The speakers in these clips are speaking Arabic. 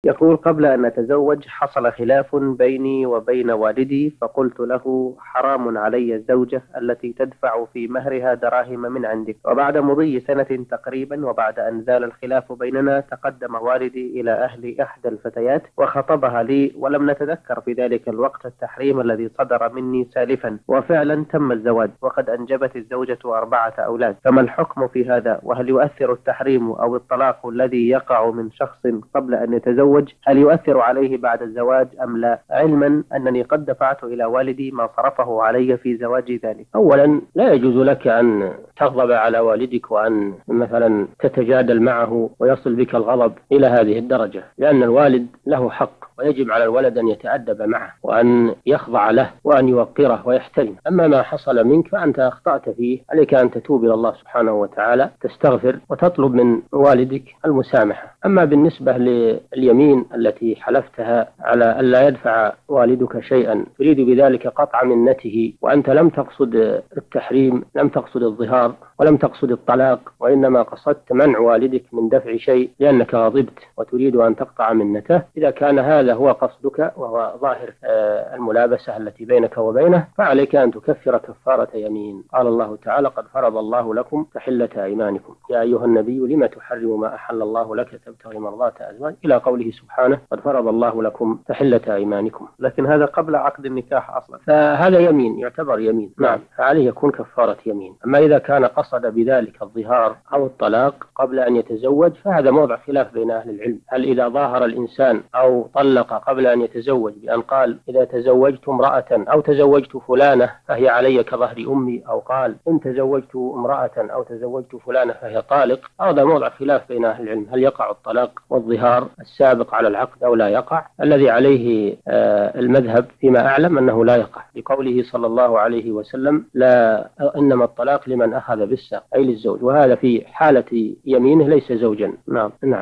يقول: قبل أن أتزوج حصل خلاف بيني وبين والدي، فقلت له: حرام علي الزوجة التي تدفع في مهرها دراهم من عندك. وبعد مضي سنة تقريبا، وبعد أن زال الخلاف بيننا، تقدم والدي إلى أهل إحدى الفتيات وخطبها لي، ولم نتذكر في ذلك الوقت التحريم الذي صدر مني سالفا، وفعلا تم الزواج وقد أنجبت الزوجة 4 أولاد. فما الحكم في هذا؟ وهل يؤثر التحريم أو الطلاق الذي يقع من شخص قبل أن يتزوج، هل يؤثر عليه بعد الزواج أم لا، علما أنني قد دفعت إلى والدي ما صرفه علي في زواجي ذلك؟ أولا، لا يجوز لك أن تغضب على والدك وأن مثلا تتجادل معه ويصل بك الغضب إلى هذه الدرجة، لأن الوالد له حق، ويجب على الولد أن يتأدب معه وأن يخضع له وأن يوقره ويحترم. أما ما حصل منك فأنت أخطأت فيه، عليك أن تتوب إلى الله سبحانه وتعالى، تستغفر وتطلب من والدك المسامحة. أما بالنسبة لليمين التي حلفتها على ألا يدفع والدك شيئا تريد بذلك قطع منته، وأنت لم تقصد التحريم، لم تقصد الظهار ولم تقصد الطلاق، وإنما قصدت منع والدك من دفع شيء لأنك غضبت وتريد أن تقطع منته، إذا كان هذا هو قصدك وهو ظاهر الملابسة التي بينك وبينه، فعليك أن تكفر كفارة يمين. قال الله تعالى: قد فرض الله لكم تحلة أيمانكم يا أيها النبي لما تحرم ما أحل الله لك تبتغي مرضات أزواج، إلى قوله سبحانه: قد فرض الله لكم تحلة أيمانكم. لكن هذا قبل عقد النكاح أصلا، فهذا يمين، يعتبر يمين. نعم، فعليه يكون كفارة يمين. أما إذا كان قصد بذلك الظهار أو الطلاق قبل أن يتزوج فهذا موضع خلاف بين أهل العلم، هل إذا ظاهر الإنسان أو طلق قبل أن يتزوج بأن قال: إذا تزوجت امرأة أو تزوجت فلانة فهي علي كظهر أمي، أو قال: إن تزوجت امرأة أو تزوجت فلانة فهي طالق، هذا موضع خلاف بين أهل العلم، هل يقع الطلاق والظهار السابق على العقد أو لا يقع؟ الذي عليه المذهب فيما أعلم أنه لا يقع، لقوله صلى الله عليه وسلم: لا إنما الطلاق لمن أخذ بالساق، أي للزوج، وهذا في حالة يمينه ليس زوجا. نعم.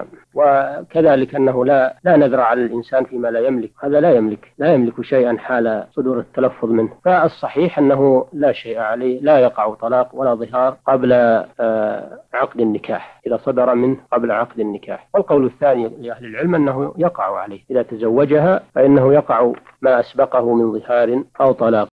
وكذلك أنه لا نذر على الإنسان فيما لا يملك، هذا لا يملك شيئا حال صدور التلفظ منه، فالصحيح أنه لا شيء عليه، لا يقع طلاق ولا ظهار قبل عقد النكاح إذا صدر منه قبل عقد النكاح. والقول الثاني لأهل العلم أنه يقع عليه إذا تزوجها، فإنه يقع ما أسبقه من ظهار أو طلاق.